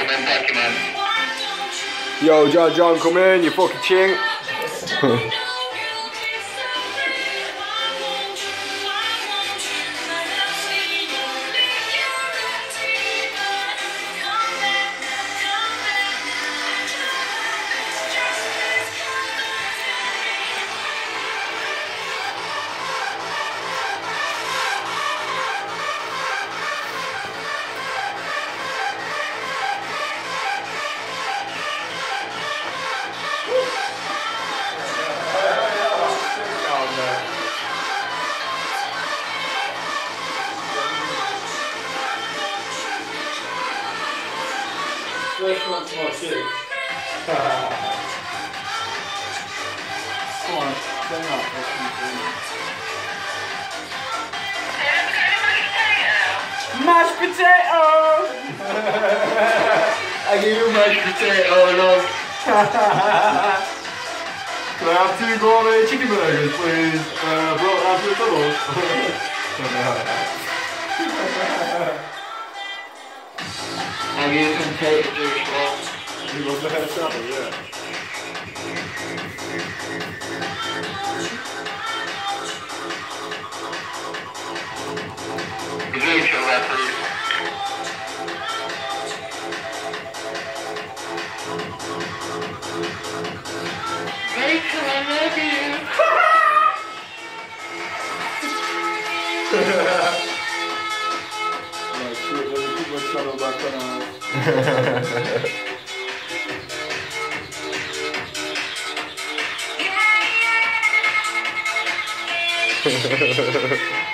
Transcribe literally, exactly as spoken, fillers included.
come in, thank you, man. Yo, John, John, come in, you fucking ching. First one to my shoes. Come on, turn up. Mashed potato! I give you mashed potato, love. Can I have two gourmet chicken burgers, please? Uh, brought down to the tunnels. I'll give you some potato juice, love. You love the head salad, yeah. Rachel, that please. Rachel, I love you. Like, shit, let me keep my channel back on.